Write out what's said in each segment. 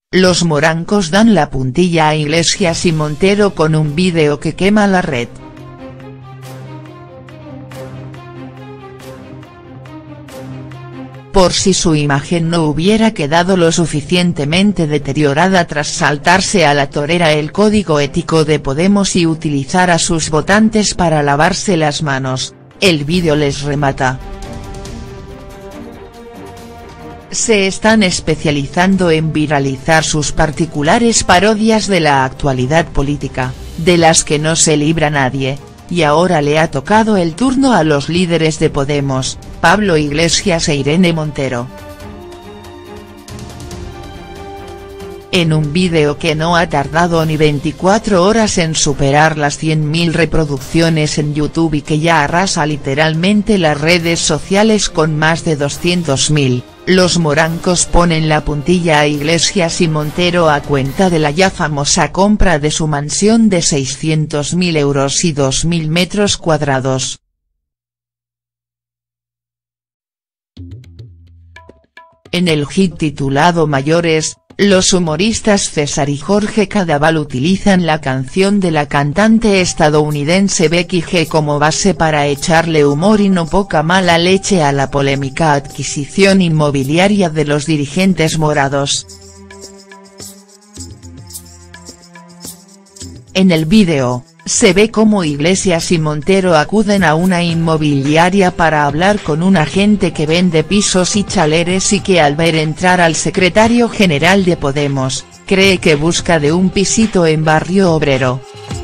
Los morancos dan la puntilla a Iglesias y Montero con un vídeo que quema la red. Por si su imagen no hubiera quedado lo suficientemente deteriorada tras saltarse a la torera el código ético de Podemos y utilizar a sus votantes para lavarse las manos, el vídeo les remata. Se están especializando en viralizar sus particulares parodias de la actualidad política, de las que no se libra nadie, y ahora le ha tocado el turno a los líderes de Podemos, Pablo Iglesias e Irene Montero. En un vídeo que no ha tardado ni 24 horas en superar las 100.000 reproducciones en YouTube y que ya arrasa literalmente las redes sociales con más de 200.000, los morancos ponen la puntilla a Iglesias y Montero a cuenta de la ya famosa compra de su mansión de 600.000 euros y 2.000 metros cuadrados. En el hit titulado Mayores, los humoristas César y Jorge Cadaval utilizan la canción de la cantante estadounidense Becky G como base para echarle humor y no poca mala leche a la polémica adquisición inmobiliaria de los dirigentes morados. En el vídeo, se ve cómo Iglesias y Montero acuden a una inmobiliaria para hablar con un agente que vende pisos y chaleres y que al ver entrar al secretario general de Podemos, cree que busca de un pisito en Barrio Obrero.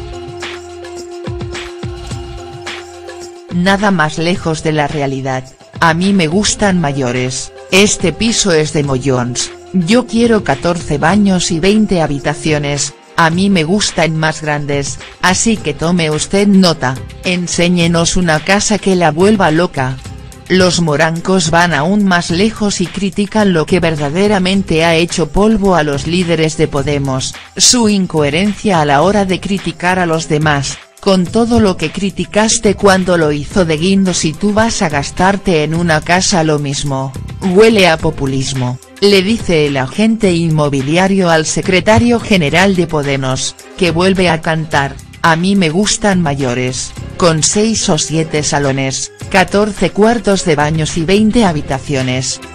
Nada más lejos de la realidad. A mí me gustan mayores, este piso es de Mollons, yo quiero 14 baños y 20 habitaciones. A mí me gustan más grandes, así que tome usted nota, enséñenos una casa que la vuelva loca. Los morancos van aún más lejos y critican lo que verdaderamente ha hecho polvo a los líderes de Podemos, su incoherencia a la hora de criticar a los demás, con todo lo que criticaste cuando lo hizo de Guindos y tú vas a gastarte en una casa lo mismo, huele a populismo. Le dice el agente inmobiliario al secretario general de Podemos, que vuelve a cantar, a mí me gustan mayores, con 6 o 7 salones, 14 cuartos de baños y 20 habitaciones.